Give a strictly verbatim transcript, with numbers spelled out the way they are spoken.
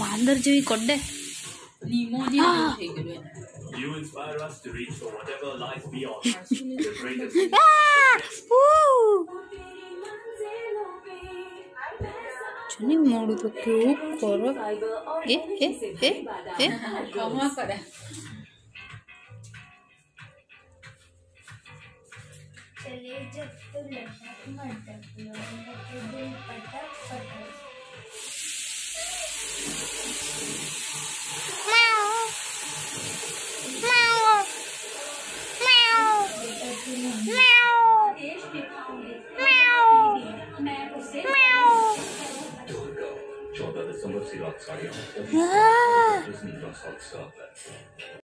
मांदर जो ही कोड्डे निमोजी થઈ ગયું You inspire us to reach for whatever lies beyond. The greatest. चुनी मोड़ू तो क्यों करो ए ए ए ए कमा करे चले जब तो लटक मटक लो लटक दिल पटक पटक चौदह दिसंबर से रात साढ़े आठ बजे